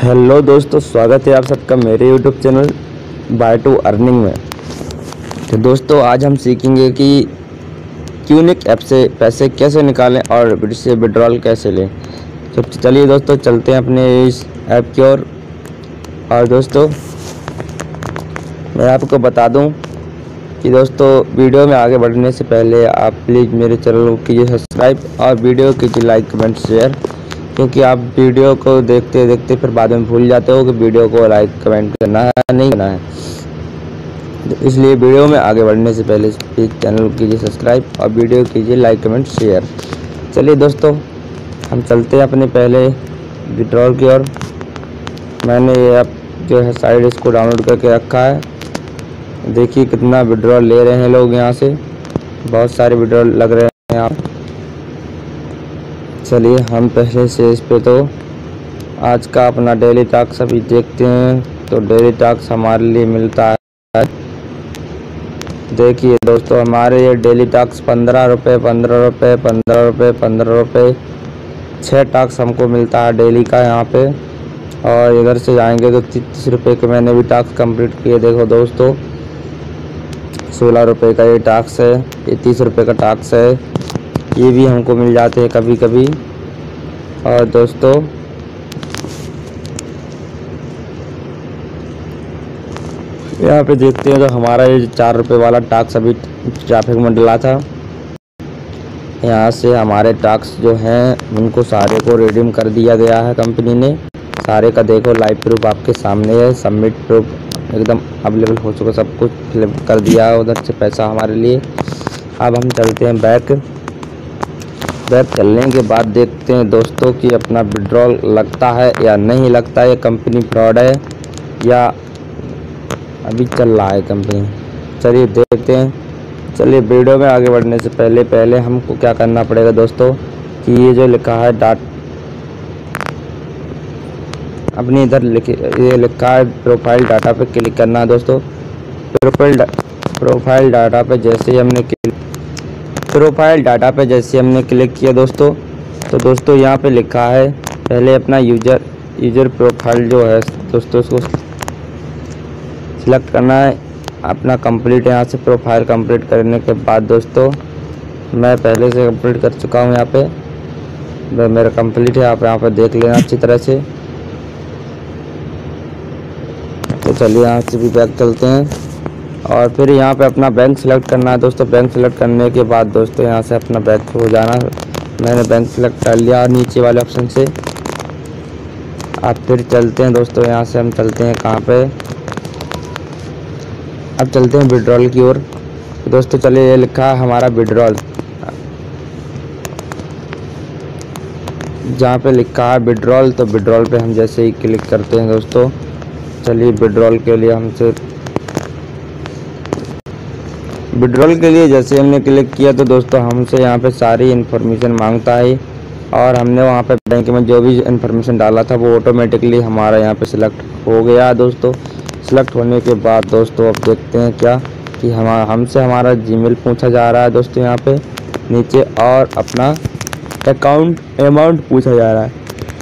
Hello दोस्तों, स्वागत है आप सबका मेरे YouTube channel by to earning में। तो दोस्तों, आज हम सीखेंगे कि क्यूनिक ऐप से पैसे कैसे निकालें और इससे विड्रॉल कैसे लें। तो चलिए दोस्तों, चलते हैं अपने इस ऐप की ओर। और दोस्तों, मैं आपको बता दूं कि दोस्तों, वीडियो में आगे बढ़ने से पहले आप प्लीज़ मेरे चैनल को कीजिए सब्सक्राइब और वीडियो कीजिए लाइक कमेंट शेयर, क्योंकि आप वीडियो को देखते देखते फिर बाद में भूल जाते हो कि वीडियो को लाइक कमेंट करना है नहीं करना है। तो इसलिए वीडियो में आगे बढ़ने से पहले प्लीज़ चैनल को कीजिए सब्सक्राइब और वीडियो कीजिए लाइक कमेंट शेयर। चलिए दोस्तों, हम चलते हैं अपने पहले विड्रॉल की ओर। मैंने ये ऐप जो है साइड इसको डाउनलोड करके रखा है। देखिए कितना विड्रॉल ले रहे हैं लोग, यहाँ से बहुत सारे विड्रॉल लग रहे हैं यहाँ। चलिए हम पहले से इस पे तो आज का अपना डेली टास्क अभी देखते हैं। तो डेली टास्क हमारे लिए मिलता है, देखिए दोस्तों, हमारे ये डेली टास्क 15 रुपये 15 रुपये 15 रुपये 15 रुपये 6 टास्क हमको मिलता है डेली का यहाँ पे। और इधर से जाएंगे तो 30 रुपये के मैंने भी टास्क कंप्लीट किए। देखो दोस्तों, 16 रुपये का ये टास्क है, ये 30 रुपये का टास्क है, ये भी हमको मिल जाते हैं कभी कभी। और दोस्तों, यहाँ पे देखते हैं तो हमारा ये 4 रुपये वाला टास्क अभी ट्रैफिक में डला था। यहाँ से हमारे टास्क जो हैं उनको सारे को रिडीम कर दिया गया है कंपनी ने। सारे का देखो लाइव प्रूफ आपके सामने है, सबमिट प्रूफ एकदम अवेलेबल हो चुका, सब कुछ फिल कर दिया है उधर से पैसा हमारे लिए। अब हम चलते हैं बैक चलने के बाद देखते हैं दोस्तों कि अपना विड्रॉल लगता है या नहीं लगता है, कंपनी फ्रॉड है या अभी चल रहा है कंपनी। चलिए देखते हैं। चलिए वीडियो में आगे बढ़ने से पहले हमको क्या करना पड़ेगा दोस्तों कि ये जो लिखा है अपनी इधर ये लिखा है प्रोफाइल डाटा पे क्लिक करना है दोस्तों। प्रोफाइल डाटा पे जैसे ही हमने क्लिक किया दोस्तों, तो दोस्तों यहाँ पे लिखा है पहले अपना यूजर प्रोफाइल जो है दोस्तों, उसको सिलेक्ट करना है अपना कंप्लीट। यहाँ से प्रोफाइल कंप्लीट करने के बाद दोस्तों, मैं पहले से कंप्लीट कर चुका हूँ, यहाँ पे मेरा कंप्लीट है, आप यहाँ पे देख लेना अच्छी तरह से। तो चलिए यहाँ से भी बैक चलते हैं और फिर यहाँ पे अपना बैंक सेलेक्ट करना है दोस्तों। बैंक सेलेक्ट करने के बाद दोस्तों यहाँ से अपना बैंक हो जाना। मैंने बैंक सेलेक्ट कर लिया नीचे वाले ऑप्शन से। अब फिर चलते हैं दोस्तों, यहाँ से हम चलते हैं कहाँ पे, अब चलते हैं विड्रॉल की ओर। दोस्तों चलिए, ये लिखा है हमारा विड्रॉल, जहाँ पे लिखा है विड्रॉल, तो विड्रॉल पे हम जैसे ही क्लिक करते हैं दोस्तों, चलिए विड्रॉल के जैसे हमने क्लिक किया तो दोस्तों हमसे यहाँ पे सारी इन्फॉर्मेशन मांगता है। और हमने वहाँ पे बैंक में जो भी इन्फॉर्मेशन डाला था वो ऑटोमेटिकली हमारा यहाँ पे सिलेक्ट हो गया दोस्तों। सिलेक्ट होने के बाद दोस्तों अब देखते हैं क्या कि हमसे हमारा जीमेल पूछा जा रहा है दोस्तों यहाँ पे नीचे, और अपना अमाउंट पूछा जा रहा है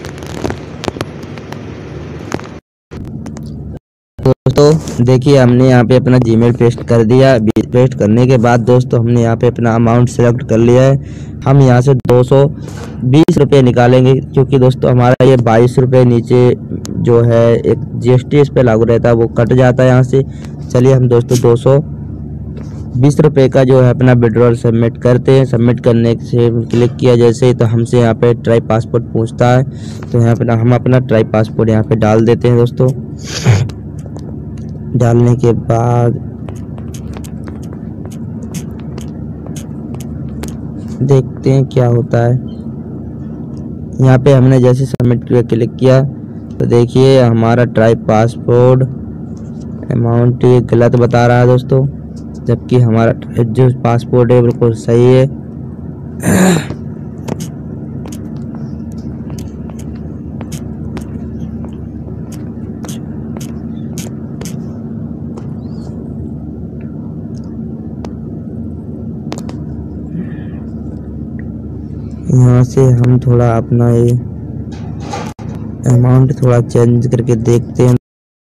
दोस्तों। देखिए हमने यहाँ पे अपना जीमेल पेस्ट कर दिया। पेस्ट करने के बाद दोस्तों हमने यहाँ पे अपना अमाउंट सेलेक्ट कर लिया है। हम यहाँ से 220 रुपये निकालेंगे, क्योंकि दोस्तों हमारा ये 22 रुपये नीचे जो है एक जीएसटी इस पे लागू रहता है, वो कट जाता है यहाँ से। चलिए हम दोस्तों 220 रुपये का जो है अपना विड्रॉल सबमिट करते हैं। सबमिट करने से क्लिक किया जैसे ही, तो हमसे यहाँ पे ट्राई पासपोर्ट पूछता है, तो यहाँ पे हम अपना ट्राई पासपोर्ट यहाँ पे डाल देते हैं दोस्तों। डालने के बाद देखते हैं क्या होता है। यहाँ पे हमने जैसे सबमिट पे क्लिक किया तो देखिए हमारा ट्राई पासपोर्ट अमाउंट ये गलत बता रहा है दोस्तों, जबकि हमारा जो पासपोर्ट है बिल्कुल सही है। यहाँ से हम थोड़ा अपना ये अमाउंट थोड़ा चेंज करके देखते हैं।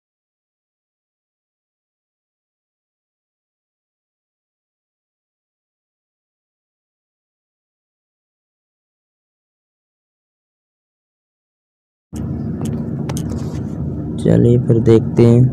चलिए फिर देखते हैं।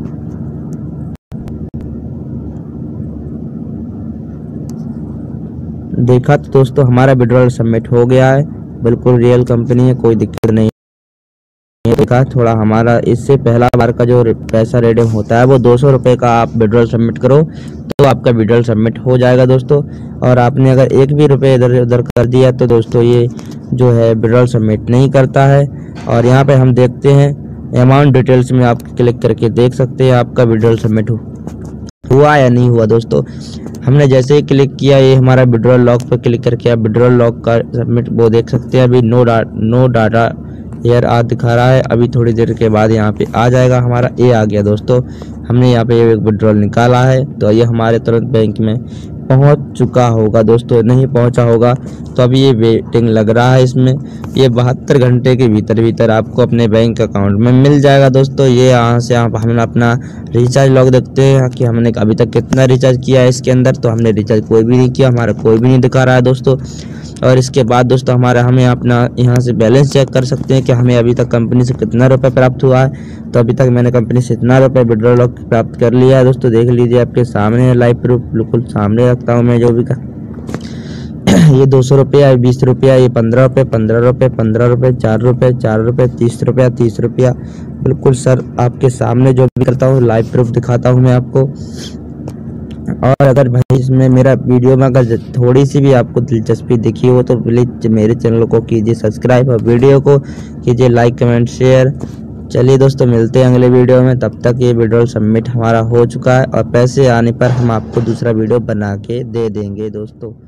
देखा तो दोस्तों हमारा विड्रॉल सबमिट हो गया है, बिल्कुल रियल कंपनी है, कोई दिक्कत नहीं है। देखा थोड़ा हमारा इससे पहला बार का जो पैसा रिडीम होता है वो 200 रुपये का आप विड्रॉल सबमिट करो तो आपका विड्रॉल सबमिट हो जाएगा दोस्तों। और आपने अगर एक भी रुपये इधर उधर कर दिया तो दोस्तों ये जो है विड्रॉल सबमिट नहीं करता है। और यहाँ पे हम देखते हैं अमाउंट डिटेल्स में आप क्लिक करके देख सकते हैं आपका विड्रॉल सबमिट हुआ या नहीं हुआ दोस्तों। हमने जैसे ही क्लिक किया ये हमारा विड्रॉल लॉक पर क्लिक करके आप विड्रॉल लॉक का सबमिट वो देख सकते हैं। अभी नो डाटा एयर दिखा रहा है, अभी थोड़ी देर के बाद यहाँ पे आ जाएगा हमारा। ये आ गया दोस्तों, हमने यहाँ पे एक विड्रॉल निकाला है तो ये हमारे तुरंत बैंक में पहुंच चुका होगा दोस्तों। नहीं पहुंचा होगा तो अभी ये वेटिंग लग रहा है इसमें। ये 72 घंटे के भीतर आपको अपने बैंक अकाउंट में मिल जाएगा दोस्तों। ये यहाँ से आप हमने अपना रिचार्ज लॉग देखते हैं कि हमने अभी तक कितना रिचार्ज किया है इसके अंदर। तो हमने रिचार्ज कोई भी नहीं किया, हमारा कोई भी नहीं दिखा रहा है दोस्तों। और इसके बाद दोस्तों हमें अपना यहाँ से बैलेंस चेक कर सकते हैं कि हमें अभी तक कंपनी से कितना रुपये प्राप्त हुआ है। तो अभी तक मैंने कंपनी से इतना रुपये विड्रॉल प्राप्त कर लिया है दोस्तों। देख लीजिए आपके सामने लाइव प्रूफ बिल्कुल सामने रखता हूँ मैं जो भी का। ये 200 रुपया, 20 रुपया, ये 15 रुपये, 15 रुपये, 15 रुपये, 4 रुपये, 4 रुपये, 30 रुपया, 30 रुपया, बिल्कुल सर आपके सामने जो भी करता हूँ लाइव प्रूफ दिखाता हूँ मैं आपको। और अगर भाई इसमें मेरा वीडियो में अगर थोड़ी सी भी आपको दिलचस्पी दिखी हो तो प्लीज़ मेरे चैनल को कीजिए सब्सक्राइब और वीडियो को कीजिए लाइक कमेंट शेयर। चलिए दोस्तों मिलते हैं अगले वीडियो में, तब तक ये विड्रॉल सबमिट हमारा हो चुका है और पैसे आने पर हम आपको दूसरा वीडियो बना के दे देंगे दोस्तों।